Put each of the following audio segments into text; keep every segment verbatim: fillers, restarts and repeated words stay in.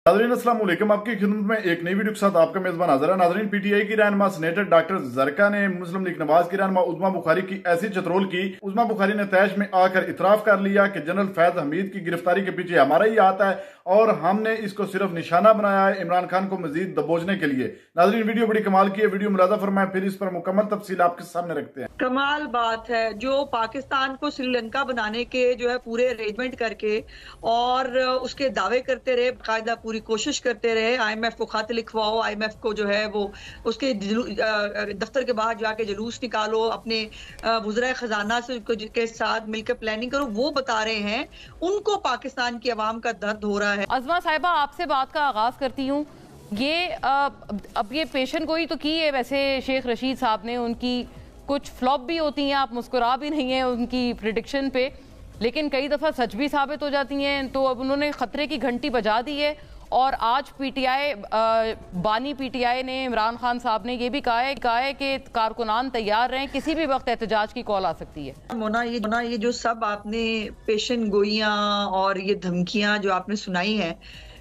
नाज़रीन अस्सलाम वालेकुम, आपकी खिदमत में एक नई वीडियो के साथ आपका मेजबान हाजिर है। नाज़रीन, पीटीआई की रहनुमा सीनेटर डॉक्टर जरका ने मुस्लिम लीग नवाज की रहनुमा उज़्मा बुखारी की ऐसी चतरोल की। उज़्मा बुखारी ने तैश में आकर इतराफ कर लिया कि जनरल फैज हमीद की गिरफ्तारी के पीछे हमारा ही हाथ है और हमने इसको सिर्फ निशाना बनाया है इमरान खान को मजीद दबोचने के लिए। नाज़रीन, वीडियो बड़ी कमाल की है, वीडियो मुलाजा फरमाएं, फिर इस पर मुकम्मल तफसील आपके सामने रखते हैं। कमाल बात है जो पाकिस्तान को श्रीलंका बनाने के जो है पूरे अरेंजमेंट करके और उसके दावे करते रहे, बाकायदा पूरी कोशिश करते रहे, आईएमएफ को खत लिखवाओ, आईएमएफ को जो है वो उसके दफ्तर के बाहर जाके जुलूस निकालो, अपने वज़राए खजाना से के साथ मिलकर प्लानिंग करो, वो बता रहे हैं उनको पाकिस्तान की आवाम का दर्द हो रहा है। अज़मा साहिबा, आपसे बात का आगाज करती हूँ। ये अब ये पेशन गोई तो की है वैसे शेख रशीद साहब ने, उनकी कुछ फ्लॉप भी होती हैं, आप मुस्कुरा भी नहीं हैं उनकी प्रिडिक्शन पे, लेकिन कई दफ़ा सच भी साबित हो जाती हैं। तो अब उन्होंने खतरे की घंटी बजा दी है और आज पीटीआई बानी पीटीआई ने, इमरान खान साहब ने ये भी कहा है कहा है कि कारकुनान तैयार रहें, किसी भी वक्त एहतजाज की कॉल आ सकती है। मोना ये मोना ये जो सब आपने पेशन गोइयां और ये धमकियां जो आपने सुनाई हैं,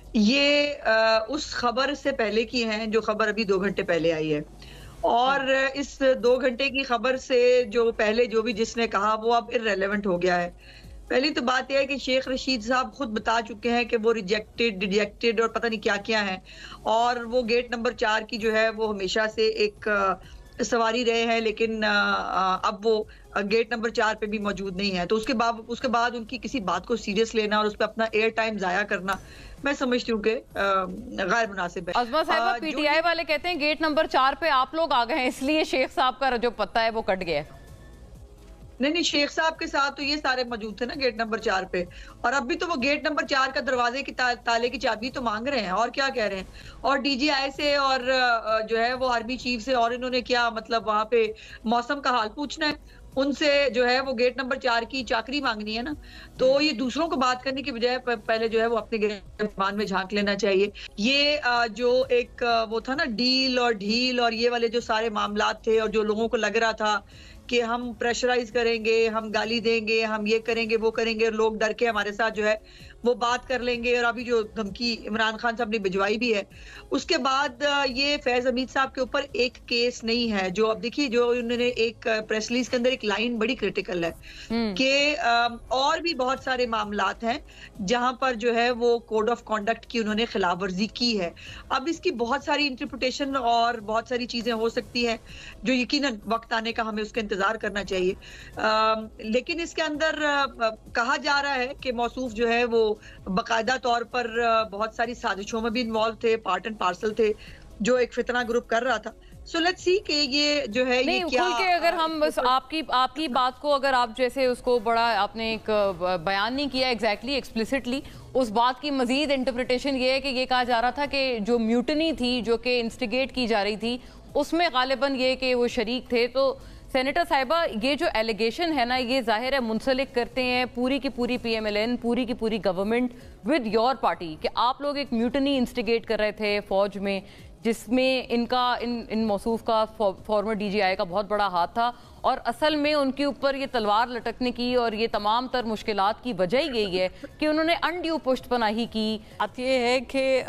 ये आ, उस खबर से पहले की हैं जो खबर अभी दो घंटे पहले आई है। और इस दो घंटे की खबर से जो पहले जो भी जिसने कहा वो अब इररेलेवेंट हो गया है। पहली तो बात यह है कि शेख रशीद साहब खुद बता चुके हैं कि वो रिजेक्टेड रिजेक्टेड और पता नहीं क्या क्या है, और वो गेट नंबर चार की जो है वो हमेशा से एक सवारी रहे हैं, लेकिन अब वो गेट नंबर चार पे भी मौजूद नहीं है। तो उसके बाद उसके बाद उनकी किसी बात को सीरियस लेना और उस पर अपना एयर टाइम जाया करना मैं समझती हूँ कि गैर मुनासिब है। अज़मा साहिबा, पीटीआई वाले कहते हैं गेट नंबर चार पे आप लोग आ गए हैं, इसलिए शेख साहब का जो पत्ता है वो कट गया है। नहीं नहीं, शेख साहब के साथ तो ये सारे मौजूद थे ना गेट नंबर चार पे, और अब भी तो वो गेट नंबर चार का दरवाजे की ता, ताले की चाबी तो मांग रहे हैं, और क्या कह रहे हैं। और डीजीआई से और जो है वो आर्मी चीफ से, और इन्होंने क्या मतलब वहां पे मौसम का हाल पूछना है, उनसे जो है वो गेट नंबर चार की चाकरी मांगनी है ना। तो ये दूसरों को बात करने की बजाय पहले जो है वो अपने गिरबान में झांक लेना चाहिए। ये जो एक वो था ना डील और ढील और ये वाले जो सारे मामलात थे, और जो लोगों को लग रहा था कि हम प्रेशराइज करेंगे, हम गाली देंगे, हम ये करेंगे वो करेंगे, और लोग डर के हमारे साथ जो है वो बात कर लेंगे, और अभी जो धमकी इमरान खान साहब ने भिजवाई भी है, उसके बाद ये फैज हमीद साहब के ऊपर एक केस नहीं है। जो अब देखिए, जो उन्होंने एक प्रेस रिलीज के अंदर एक लाइन बड़ी क्रिटिकल है कि और भी बहुत सारे मामलात हैं जहां पर जो है वो कोड ऑफ कॉन्डक्ट की उन्होंने खिलाफ वर्जी की है। अब इसकी बहुत सारी इंटरप्रिटेशन और बहुत सारी चीजें हो सकती हैं जो यकीनन वक्त आने का हमें उसका इंतजार करना चाहिए। आ, लेकिन इसके अंदर आ, कहा जा रहा है कि मौसूफ जो है वो बाकायदा तौर पर बहुत सारी साजिशों में भी इन्वॉल्व थे, पार्ट एंड पार्सल थे जो एक फितना ग्रुप कर रहा था। सो लेट्स सी कि ये जो है नहीं, ये क्या के अगर हम बस आपकी आपकी बात को अगर आप जैसे उसको बड़ा आपने एक बयान नहीं किया एग्जैक्टली एक्सप्लिसिटली, उस बात की मजीद इंटरप्रिटेशन ये है कि ये कहा जा रहा था कि जो म्यूटनी थी जो कि इंस्टिगेट की जा रही थी उसमें गालिबन ये कि वो शरीक थे। तो सेनेटर साहिबा, ये जो एलिगेशन है ना, ये जाहिर है मुंसलिक करते हैं पूरी की पूरी पीएमएलएन, पूरी की पूरी गवर्नमेंट विद योर पार्टी, कि आप लोग एक म्यूटनी इंस्टिगेट कर रहे थे फौज में, जिसमें इनका इन इन मौसूफ का फॉर्मर डीजीआई का बहुत बड़ा हाथ था, और असल में उनके ऊपर ये तलवार लटकने की और ये तमाम तर मुश्किलात की वजह यही है कि उन्होंने अनड्यू पुष्टपनाही की। बात ये है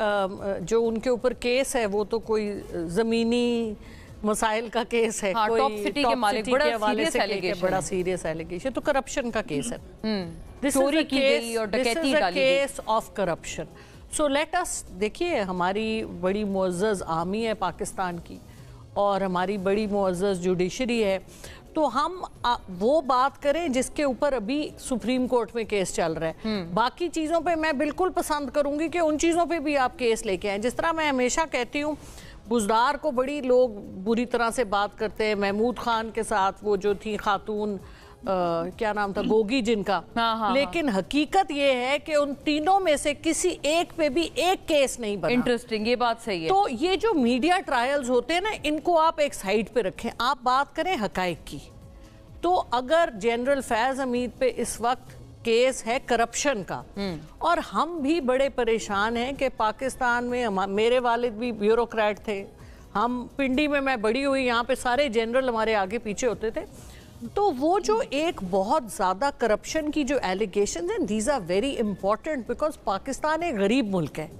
कि जो उनके ऊपर केस है वो तो कोई ज़मीनी मसाइल का केस है, हाँ, कोई टॉप सिटी के मालिक, बड़ा सीरियस एलिगेशन, बड़ा सीरियस एलिगेशन, तो करप्शन का केस है। दिस चोरी की गई और डकैती डाली गई, case of corruption. So let us देखिए, हमारी बड़ी मुअज़्ज़ज़ आर्मी है पाकिस्तान की और हमारी बड़ी मुअज़्ज़ज़ जुडिशरी है, तो हम आ, वो बात करें जिसके ऊपर अभी सुप्रीम कोर्ट में केस चल रहा है। बाकी चीज़ों पे मैं बिल्कुल पसंद करूंगी कि उन चीज़ों पे भी आप केस लेके आएँ। जिस तरह मैं हमेशा कहती हूँ, बुज़दार को बड़ी लोग बुरी तरह से बात करते हैं, महमूद खान के साथ वो जो थी खातून, आ, क्या नाम था, गोगी जिनका, हाँ, हाँ, लेकिन हाँ। हकीकत ये है कि उन तीनों में से किसी एक पे भी एक केस नहीं बना। इंटरेस्टिंग, ये बात सही है। तो ये जो मीडिया ट्रायल्स होते हैं ना, इनको आप एक साइड पे रखें, आप बात करें हकायक की। तो अगर जनरल फैज हमीद पे इस वक्त केस है करप्शन का, और हम भी बड़े परेशान हैं कि पाकिस्तान में हम, मेरे वालिद भी ब्यूरोक्रेट थे, हम पिंडी में मैं बड़ी हुई, यहाँ पे सारे जनरल हमारे आगे पीछे होते थे, तो वो जो एक बहुत ज़्यादा करप्शन की जो एलिगेशन हैं, these are very important because Pakistan एक गरीब मुल्क है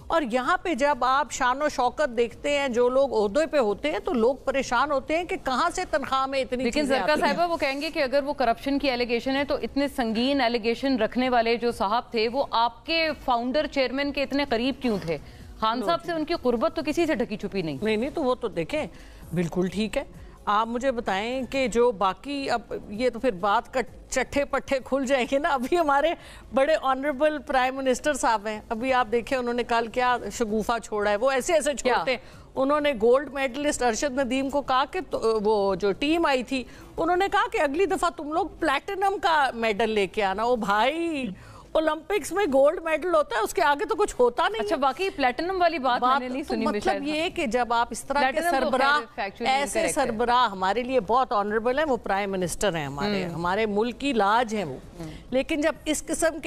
और यहाँ पे जब आप शान और शौकत देखते हैं, जो लोग ओहदे पे होते हैं, तो लोग परेशान होते हैं कि कहाँ से तनख्वाह में इतनी। लेकिन ज़रका साहिबा वो कहेंगे कि अगर वो करप्शन की एलिगेशन है तो इतने संगीन एलिगेशन रखने वाले जो साहब थे वो आपके फाउंडर चेयरमैन के इतने करीब क्यों थे? खान साहब से उनकी कुर्बत तो किसी से ढकी छुपी नहीं। नहीं नहीं तो वो तो देखें, बिल्कुल ठीक है। आप मुझे बताएं कि जो बाकी, अब ये तो फिर बात का चट्ठे पट्टे खुल जाएंगे ना। अभी हमारे बड़े ऑनरेबल प्राइम मिनिस्टर साहब हैं, अभी आप देखें उन्होंने कल क्या शगुफा छोड़ा है, वो ऐसे ऐसे छोड़ते हैं। उन्होंने गोल्ड मेडलिस्ट अरशद नदीम को कहा कि तो, वो जो टीम आई थी, उन्होंने कहा कि अगली दफा तुम लोग प्लैटिनम का मेडल लेके आना। ओ भाई, ओलंपिक्स में गोल्ड मेडल होता है, उसके आगे तो कुछ होता नहीं। अच्छा, बाकी प्लेटिनम वाली बात, बात मैंने नहीं सुनी। तो मतलब ये कि जब आप इस तरह के सरबराह, ऐसे सरबराह हमारे लिए बहुत ऑनरेबल है, वो प्राइम मिनिस्टर हैं हमारे, हमारे मुल्क की लाज हैं वो, लेकिन जब इस किस्म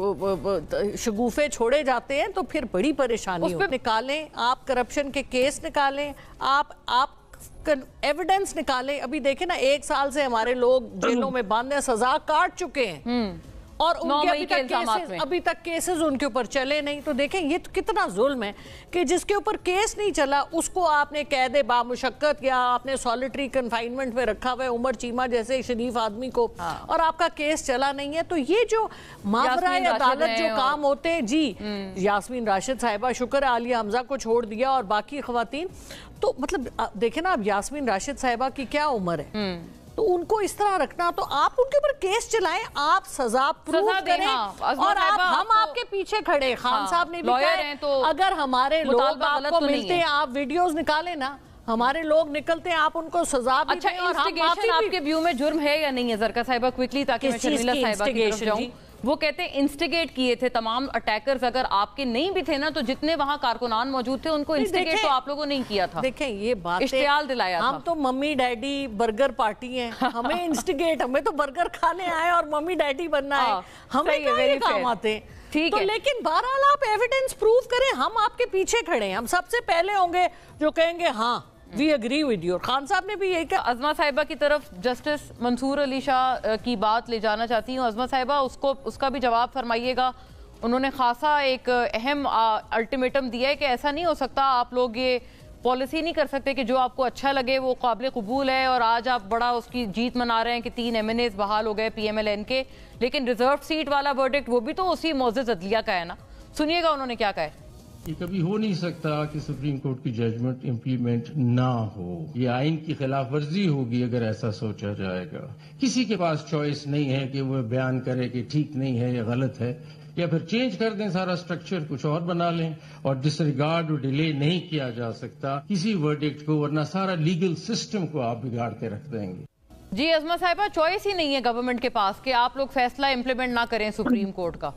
के शगुफे छोड़े जाते हैं तो फिर बड़ी परेशानी हो। निकालें आप, करप्शन के केस निकालें आप, आप एविडेंस निकालें। अभी देखें ना, एक साल से हमारे लोग जेलों में बंद हैं, सजा काट चुके हैं और उनके अभी तक केसेस अभी तक केसेस उनके ऊपर चले नहीं। तो देखें ये तो कितना जुल्म है कि जिसके ऊपर केस नहीं चला उसको आपने कैद बामुशक्कत या आपने सॉलिटरी कन्फाइनमेंट में रखा हुआ है, उमर चीमा जैसे शरीफ आदमी को, हाँ। और आपका केस चला नहीं है। तो ये जो मावराए अदालत जो काम होते हैं जी, यास्मीन राशिद साहिबा, शुक्र आलिया हमजा को छोड़ दिया और बाकी खवातीन, तो मतलब देखें ना, अब यास्मीन राशिद साहिबा की क्या उम्र है, तो उनको इस तरह रखना, तो आप उनके ऊपर केस चलाएं, आप सजा प्रूव करें, हाँ, और आप, हम आपके पीछे खड़े। खान हाँ, साहब ने भी कहा तो अगर हमारे लोग आपको तो मिलते हैं, आप वीडियोस निकालें ना, हमारे लोग निकलते हैं, आप उनको सजा भी अच्छा, दें। और हम माफी आपके व्यू में जुर्म है या नहीं है ज़रका साहिबा, क्विकली, ताकि मैं शर्मिला साहिबा की तरफ जाऊं। वो कहते हैं इंस्टिगेट किए थे तमाम अटैकर्स, अगर आपके नहीं भी थे ना तो जितने वहां कारकुनान मौजूद थे उनको इंस्टिगेट तो आप लोगों ने नहीं किया था। देखें ये बात, इश्तियाल दिलाया हम था। तो मम्मी डैडी बर्गर पार्टी हैं, हमें इंस्टिगेट, हमें तो बर्गर खाने आए और मम्मी डैडी बनना है, हमें ये काम आते हैं। ठीक तो है, लेकिन बहरहाल आप एविडेंस प्रूव करें, हम आपके पीछे खड़े हैं, हम सबसे पहले होंगे जो कहेंगे हाँ we agree with you. Khan साहब ने भी यही कहा। अज़मा साहिबा की तरफ जस्टिस मंसूर अली शाह की बात ले जाना चाहती हूँ। अज़मा साहिबा, उसको उसका भी जवाब फरमाइएगा। उन्होंने खासा एक अहम अल्टीमेटम दिया है कि ऐसा नहीं हो सकता, आप लोग ये पॉलिसी नहीं कर सकते कि जो आपको अच्छा लगे वो काबिल कबूल है, और आज आप बड़ा उसकी जीत मना रहे हैं कि तीन एम एन एज बहाल हो गए पी एम एल एन के, लेकिन रिजर्व सीट वाला वर्डिक्ट वो भी तो उसी मौज़िज़ अदलिया का है ना। सुनिएगा उन्होंने क्या कहा है। ये कभी हो नहीं सकता कि सुप्रीम कोर्ट की जजमेंट इम्प्लीमेंट ना हो, ये आइन की खिलाफ वर्जी होगी अगर ऐसा सोचा जाएगा। किसी के पास चॉइस नहीं है कि वो बयान करे कि ठीक नहीं है या गलत है, या फिर चेंज कर दें सारा स्ट्रक्चर, कुछ और बना लें, और डिसरिगार्ड और डिले नहीं किया जा सकता किसी वर्डिक्ट को, वरना सारा लीगल सिस्टम को आप बिगाड़ के रख देंगे। जी अज़मा साहिबा, चॉइस ही नहीं है गवर्नमेंट के पास कि आप लोग फैसला इम्प्लीमेंट ना करें सुप्रीम कोर्ट का।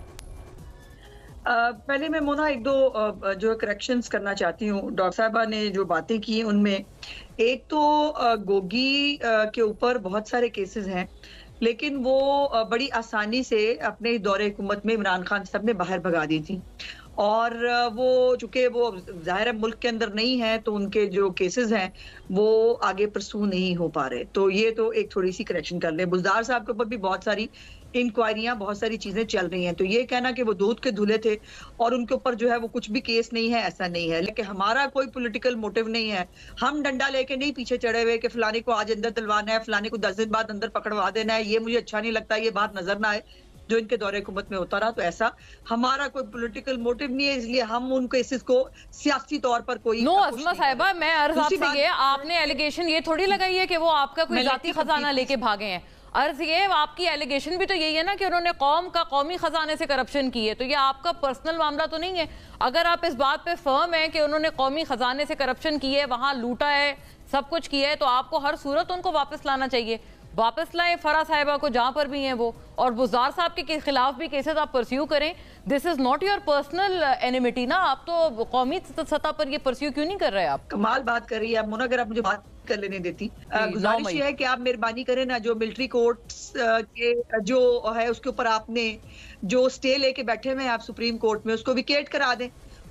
Uh, पहले मैं मोना एक दो uh, जो करेक्शंस करना चाहती हूँ। डॉक्टर साहबा ने जो बातें की उनमें एक तो uh, गोगी uh, के ऊपर बहुत सारे केसेस हैं, लेकिन वो uh, बड़ी आसानी से अपने दौरे हुकूमत में इमरान खान साहब ने बाहर भगा दी थी, और uh, वो चूंकि वो ज़ाहिर है मुल्क के अंदर नहीं है तो उनके जो केसेस हैं वो आगे परसू नहीं हो पा रहे। तो ये तो एक थोड़ी सी करेक्शन कर ले। बुज़दार साहब के ऊपर भी बहुत सारी इंक्वायरियां, बहुत सारी चीजें चल रही हैं, तो ये कहना कि वो दूध के धुले थे और उनके ऊपर जो है वो कुछ भी केस नहीं है, ऐसा नहीं है। लेकिन हमारा कोई पॉलिटिकल मोटिव नहीं है, हम डंडा लेके नहीं पीछे चढ़े हुए कि फलाने को आज अंदर दिलवाना है, फलाने को दस दिन बाद अंदर पकड़वा देना है। ये मुझे अच्छा नहीं लगता, ये बात नजर ना आए जो इनके दौरे हुकूमत में होता रहा। तो ऐसा हमारा कोई पॉलिटिकल मोटिव नहीं है, इसलिए हम उन केसेस को सियासी तौर पर कोई नो अज़मा साहिबा, मैं अर्ज आपसे ये, आपने एलिगेशन ये थोड़ी लगाई है कि वो आपका कोई जाती खजाना लेके भागे हैं। अर्ज ये, आपकी एलिगेशन भी तो यही है ना कि उन्होंने कौम का कौमी खजाने से करप्शन की है, तो ये आपका पर्सनल मामला तो नहीं है। अगर आप इस बात पे फर्म है कि उन्होंने कौमी खजाने से करप्शन की है, वहां लूटा है, सब कुछ किया है, तो आपको हर सूरत उनको वापस लाना चाहिए। वापस लाएं फरा साहिबा को जहां पर भी हैं वो, और बुज़दार साहब के खिलाफ भी केसेस आप परस्यू करें। This is not your personal enmity ना, आप तो कौमी सतह पर ये परस्यू क्यों नहीं कर रहे? आप कमाल बात कर रही है मोना, अगर आप मुझे बात कर लेने देती। गुजारिश है कि आप मेहरबानी करें ना, जो मिलिट्री कोर्ट्स के जो है उसके ऊपर आपने जो स्टे लेके बैठे हुए हैं आप सुप्रीम कोर्ट में, उसको विकेट करा दें,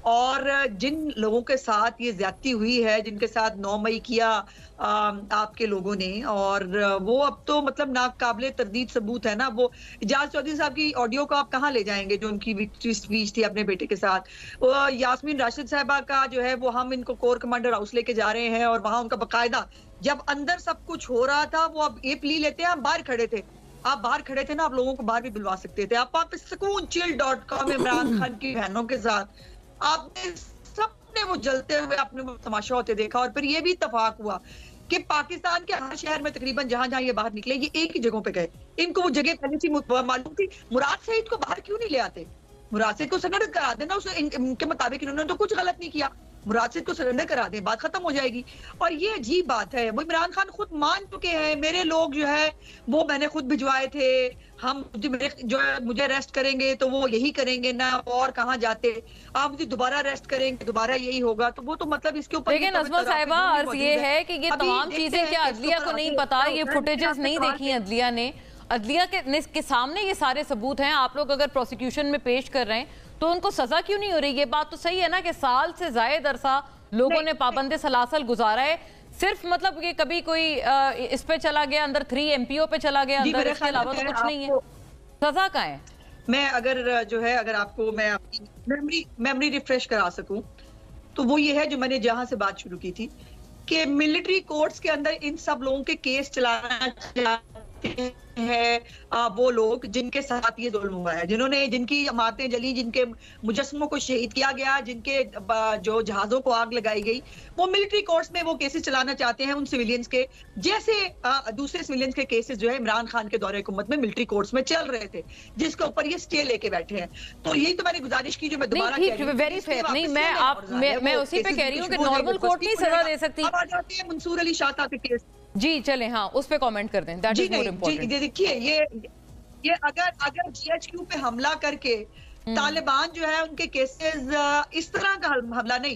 और जिन लोगों के साथ ये ज्यादती हुई है, जिनके साथ नौ मई किया आ, आपके लोगों ने, और वो अब तो मतलब नाकाबिले तरदीद सबूत है ना। वो इजाज चौधरी साहब की ऑडियो को आप कहाँ ले जाएंगे, जो उनकी स्पीच थी अपने बेटे के साथ। वो यास्मीन राशिद साहबा का जो है वो हम इनको कोर कमांडर हाउस लेके जा रहे हैं, और वहां उनका बाकायदा जब अंदर सब कुछ हो रहा था, वो अब ये प्ली लेते हैं, हम बाहर खड़े थे, आप बाहर खड़े थे ना, आप लोगों को बाहर भी बुलवा सकते थे। आप वहां पे सुकून chill dot com Imran Khan की बहनों के साथ आपने सबने वो जलते हुए आपने वो तमाशा होते देखा। और फिर ये भी इत्तेफाक हुआ कि पाकिस्तान के हर शहर में तकरीबन जहां जहां ये बाहर निकले, ये एक ही जगहों पे गए। इनको वो जगह पहले से मालूम थी। मुराद सईद को बाहर क्यों नहीं ले आते? मुराद सईद को सरेंडर करा देना, उसे इनके मुताबिक इन्होंने तो कुछ गलत नहीं किया, मुराद सईद को सरेंडर करा दें, बात खत्म हो जाएगी। और ये अजीब बात है, वो इमरान खान खुद मान चुके हैं, मेरे लोग जो है वो मैंने खुद भिजवाए थे, हम जो है मुझे अरेस्ट करेंगे तो वो यही करेंगे ना, और कहाँ जाते, आप मुझे दोबारा अरेस्ट करेंगे दोबारा यही होगा। तो वो तो मतलब इसके ऊपर लेकिन नज़मा साहिबा अर्ज ये है कि ये तमाम चीजें क्या अदलिया को नहीं पता, ये फुटेजेस नहीं देखी अदलिया ने, अदलिया के, के सामने ये सारे सबूत हैं। आप लोग अगर प्रोसिक्यूशन में पेश कर रहे हैं तो उनको सजा क्यों नहीं हो रही? ये बात तो सही है ना कि साल से जायद अरसा लोगों ने पाबंदे सलासल गुजारा है, सिर्फ मतलब कि कभी कोई आ, इस पे चला गया अंदर, थ्री एमपीओ पे चला गया अंदर, इसके अलावा तो कुछ नहीं है। सजा का है। मैं अगर जो है अगर आपको मैं आपकी मेमोरी मेमोरी रिफ्रेश करा सकूं तो वो ये है जो मैंने जहां से बात शुरू की थी कि मिलिट्री कोर्ट्स के अंदर इन सब लोगों के केस चलाना चाहते हैं आ, वो लोग जिनके साथ ये जुल्म हुआ है, जिन्होंने जिनकी इमारतें जली, जिनके मुजस्समों को शहीद किया गया, जिनके जो जहाजों को आग लगाई गई, वो मिलिट्री कोर्ट्स में वो केसेस चलाना चाहते हैं उन सिविलियंस के, जैसे आ, दूसरे सिविलियंस के केसेस जो है इमरान खान के दौरे हुकूमत में मिलिट्री कोर्ट्स में चल रहे थे, जिसके ऊपर ये स्टे लेके बैठे हैं। तो यही तो मैंने गुजारिश की, जो मैं दोबारा कह रही हूं, वेरी फेयर नहीं, मैं आप मैं, मैं उसी पे कह रही हूं कि नॉर्मल कोर्ट नहीं सजा दे सकती। अब आ जाते हैं मंसूर अली शाह के केस। जी चले, हाँ उस पे कमेंट कर दें, दैट इज मोर इम्पोर्टेंट। देखिए ये ये अगर अगर जीएचक्यू पे हमला करके तालिबान जो है उनके केसेस इस तरह का हमला नहीं,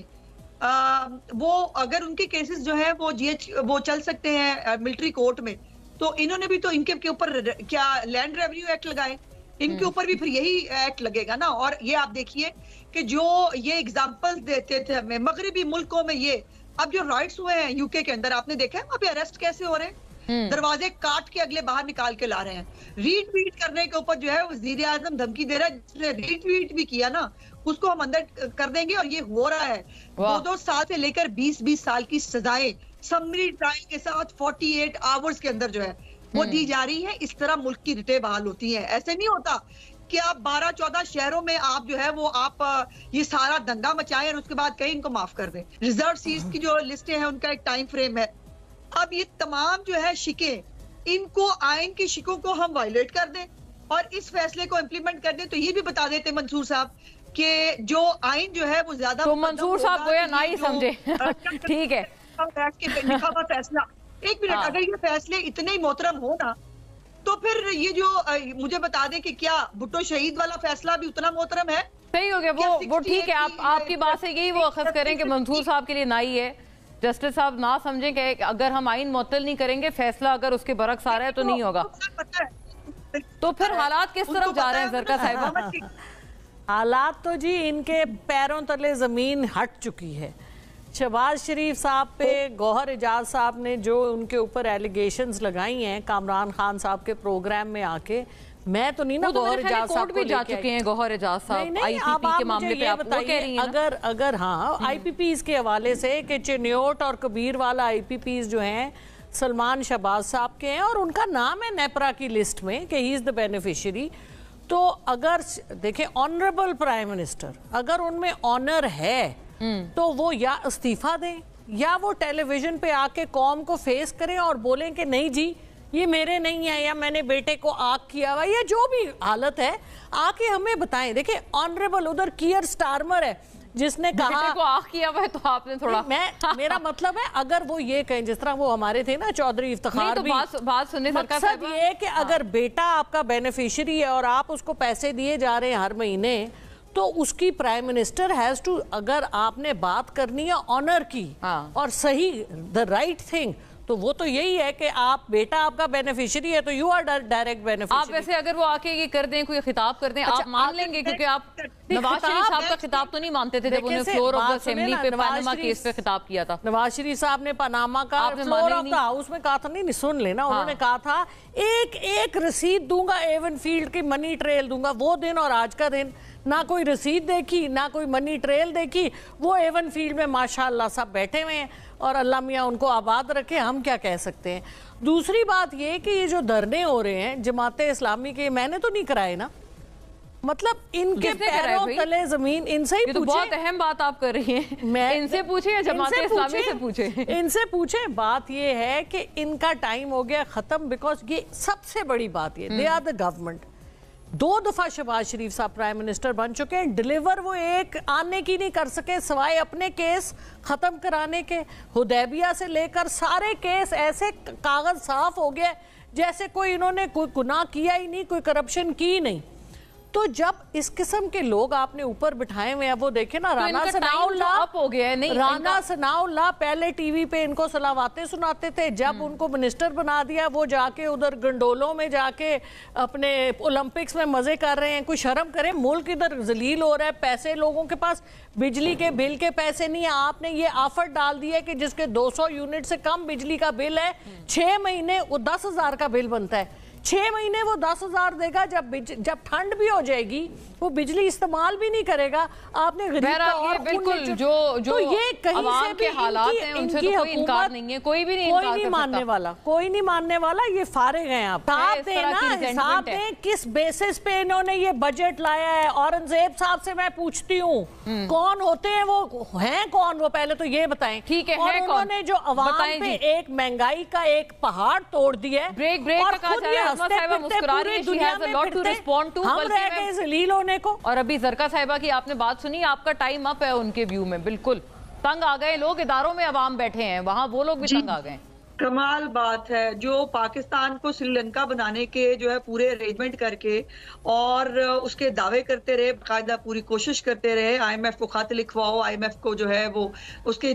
आ, वो अगर उनके केसेस जो है वो जीएच वो चल सकते हैं मिलिट्री कोर्ट में, तो इन्होंने भी तो इनके के ऊपर क्या लैंड रेवेन्यू एक्ट लगाए, इनके ऊपर भी फिर यही एक्ट लगेगा ना। और ये आप देखिए कि जो ये एग्जाम्पल्स देते थे हमें मगरबी मुल्कों में, ये अब जो राइट्स हुए हैं यूके के अंदर, आपने देखा है वहां पे अरेस्ट कैसे हो रहे हैं, दरवाजे काट के अगले बाहर निकाल के ला रहे हैं। रीट्वीट करने के ऊपर जो है वजीर आजम धमकी दे रहा है, जिसने रीट्वीट भी किया ना उसको हम अंदर कर देंगे, और ये हो रहा है। दो दो साल से लेकर बीस बीस साल की सजाएं समरी ट्रायल के साथ अड़तालीस आवर्स के अंदर जो है वो दी जा रही है। इस तरह मुल्क की रिटें बहाल होती हैं। ऐसे नहीं होता कि आप बारह चौदह शहरों में आप जो है वो आप ये सारा दंगा मचाएं और उसके बाद कहीं इनको माफ कर दें। रिजर्व सीट्स की जो लिस्टें हैं उनका एक टाइम फ्रेम है। अब ये तमाम जो है शिकें, इनको आइन की शिकों को हम वायलेट कर दें और इस फैसले को इम्प्लीमेंट कर दें, तो ये भी बता देते मंसूर साहब कि जो आइन जो है वो ज्यादा, तो मंसूर साहब गोया ना ही समझे। ठीक है, बैठ के लिखा हुआ फैसला, एक मिनट, अगर ये फैसले इतने ही मोहतरम हो ना, तो फिर ये जो मुझे बता दें कि क्या भुट्टो शहीद वाला फैसला भी उतना मोहतरम है? सही हो गया वो वो ठीक है। आप आपकी बात से यही वो अखज़ करें कि मंसूर साहब के लिए ना ही है, जस्टिस साहब ना समझें कि अगर हम आइन मुअत्तल नहीं करेंगे, फैसला अगर उसके बरक्स आ रहा है तो नहीं होगा। तो फिर हालात किस तरफ जा रहे हैं ज़रका साहिबा? हालात तो जी इनके पैरों तले जमीन हट चुकी है। शहबाज शरीफ साहब पे गौहर एजाज साहब ने जो उनके ऊपर एलिगेशंस लगाई हैं कामरान खान साहब के प्रोग्राम में आके, मैं तो नहीं ना गौहर एजाज साहब को जा चुके हैं। गौहर एजाज साहब आईपीपी के मामले पे आप वो कह रही हैं, अगर अगर हाँ आईपीपीज के हवाले से कि चिन्योट और कबीर वाला आईपीपीज जो हैं सलमान शहबाज साहब के हैं और उनका नाम है नेपरा की लिस्ट में कि ही इज द बेनिफिशियरी, तो अगर देखें ऑनरेबल प्राइम मिनिस्टर अगर उनमें ऑनर है तो वो या इस्तीफा दें या वो टेलीविजन पे आके कौम को फेस करें और बोलें कि नहीं जी ये मेरे नहीं है, या मैंने बेटे को आग किया हुआ, या जो भी हालत है आके हमें बताएं। देखिए ऑनरेबल उधर कियर स्टारमर है जिसने कहा बेटे को आग किया हुआ है, तो आपने थोड़ा मैं मेरा मतलब है अगर वो ये कहें जिस तरह वो हमारे थे ना चौधरी इफ्तिखार तो भी, बात, बात सुनने मकसद ये है कि अगर बेटा आपका बेनिफिशियरी है और आप उसको पैसे दिए जा रहे हैं हर महीने, तो उसकी प्राइम मिनिस्टर हैज टू, अगर आपने बात करनी है ऑनर की हाँ। और सही द राइट थिंग, तो वो तो यही है कि आप बेटा आपका बेनिफिशियरी है तो यू आर डायरेक्ट बेनिफिशियरी। आप वैसे अगर वो आके ये कर दें, कोई खिताब कर दें, अच्छा, आप मान लेंगे? क्योंकि आप नवाज शरीफ साहब का खिताब तो नहीं मानते थे जब उन्हें फ्लोर ऑफ द असेंबली पे पनामा केस पे खिताब किया था। नवाज शरीफ साहब ने पनामा का फ्लोर ऑफ द हाउस में कहा था, नहीं, नहीं सुन लेना, हाँ। उन्होंने कहा था एक एक रसीद दूंगा एवन फील्ड की, मनी ट्रेल दूंगा। वो दिन और आज का दिन ना कोई रसीद देखी ना कोई मनी ट्रेल देखी। वो एवन फील्ड में माशाल्लाह सब बैठे हुए हैं और अल्लाह मियाँ उनको आबाद रखे, हम क्या कह सकते हैं। दूसरी बात ये कि ये जो धरने हो रहे हैं जमाते इस्लामी के, मैंने तो नहीं कराए ना, मतलब इनके पैरों तले जमीन, इनसे ही ये तो बहुत अहम बात आप कर रही हैं। मैं इनसे पूछे या जमाते इस्लामी से पूछे? इनसे पूछे। बात ये है कि इनका टाइम हो गया खत्म, बिकॉज ये सबसे बड़ी बात ये, दे आर द गवर्नमेंट। दो दफा शहबाज शरीफ साहब प्राइम मिनिस्टर बन चुके हैं, डिलीवर वो एक आने की नहीं कर सके सिवाय अपने केस खत्म कराने के। हुदैबिया से लेकर सारे केस ऐसे कागज साफ हो गया जैसे कोई इन्होंने कोई गुनाह किया ही नहीं, कोई करप्शन की नहीं। तो जब इस किस्म के लोग आपने ऊपर बिठाए हुए हैं, वो देखे ना, तो राना सनाउल्लाह हो गया है। नहीं, राना सनाउल्लाह पहले टीवी पे इनको सलावातें सुनाते थे, जब उनको मिनिस्टर बना दिया वो जाके उधर गंडोलों में जाके अपने ओलंपिक्स में मजे कर रहे हैं। कोई शर्म करे, मुल्क इधर जलील हो रहा है, पैसे लोगों के पास बिजली के बिल के पैसे नहीं है। आपने ये ऑफर डाल दिया कि जिसके दो सौ यूनिट से कम बिजली का बिल है, छह महीने वो दस हजार का बिल बनता है, छह महीने वो दस हजार देगा। जब जब ठंड भी हो जाएगी वो बिजली इस्तेमाल भी नहीं करेगा। आपने गरीब का और बिल्कुल जो जो तो ये कहीं से भी के हालात हैं उनसे तो कोई इनकार नहीं है, कोई भी नहीं कोई नहीं मानने वाला, कोई नहीं मानने वाला। ये फारिग हैं आप। हिसाब देना, हिसाब दें किस बेसिस पे इन्होंने ये बजट लाया है। औरंगजेब साहब से मैं पूछती हूँ कौन होते हैं वो, हैं कौन वो, पहले तो ये बताएं। ठीक है, और उन्होंने जो अवाम पे एक महंगाई का एक पहाड़ तोड़ दिया है। ब्रेक ब्रेक का कहा जा रहा है, मुस्कुरा रही है, she has a lot to respond to, हम रह गए जलील होने को। और अभी जरका साहिबा की आपने बात सुनी, आपका टाइम अप है उनके व्यू में। बिल्कुल तंग आ गए लोग, इदारों में अवाम बैठे हैं, वहां वो लोग भी तंग आ गए। कमाल बात है जो पाकिस्तान को श्रीलंका बनाने के जो है पूरे अरेंजमेंट करके और उसके दावे करते रहे, बाकायदा पूरी कोशिश करते रहे, आईएमएफ को खत लिखवाओ, आईएमएफ को जो है वो उसके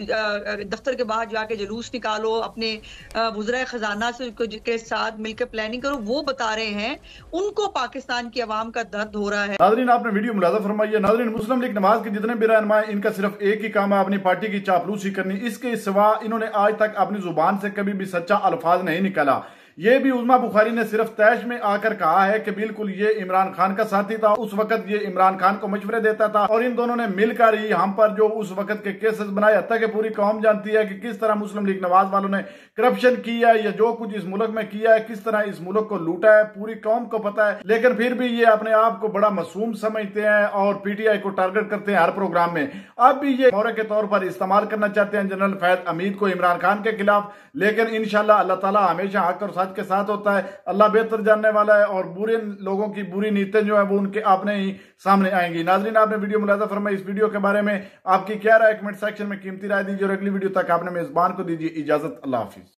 दफ्तर के बाहर जाके जुलूस निकालो, अपने वज़राए खजाना से के साथ मिलकर प्लानिंग करो, वो बता रहे हैं उनको पाकिस्तान की आवाम का दर्द हो रहा है। नाज़रीन आपने वीडियो मुलाज़ा फरमाई है। नाज़रीन मुस्लिम लीग नवाज के जितने भी रहनुमा हैं, इनका सिर्फ एक ही काम है, अपनी पार्टी की चापलूसी करनी। इसके सिवा इन्होंने आज तक अपनी जुबान से कभी भी सच्चा अल्फाज नहीं निकाला। ये भी उज़्मा बुखारी ने सिर्फ तैश में आकर कहा है कि बिल्कुल ये इमरान खान का साथी था, उस वक्त ये इमरान खान को मशवरे देता था और इन दोनों ने मिलकर ही हम पर जो उस वक्त के केसेस बनाए। हत्ता कि पूरी कौम जानती है कि किस तरह मुस्लिम लीग नवाज वालों ने करप्शन किया है, या जो कुछ इस मुल्क में किया है, किस तरह इस मुल्क को लूटा है, पूरी कौम को पता है। लेकिन फिर भी ये अपने आप को बड़ा मासूम समझते हैं और पीटीआई को टारगेट करते हैं हर प्रोग्राम में। अब भी ये मौरे के तौर पर इस्तेमाल करना चाहते हैं जनरल फैद हमीद को इमरान खान के खिलाफ। लेकिन इंशाल्लाह अल्लाह ताला हमेशा हक और सच के साथ होता है। अल्लाह बेहतर जानने वाला है और बुरे लोगों की बुरी नीयतें जो है वो उनके अपने ही सामने आएंगी। नाजरीन आपने वीडियो मुलाजा फरमाई, इस वीडियो के बारे में आपकी क्या राय, कमेंट सेक्शन में कीमती राय दीजिए और अगली वीडियो तक आपने मेजबान को दीजिए इजाजत। अल्लाह हाफिज।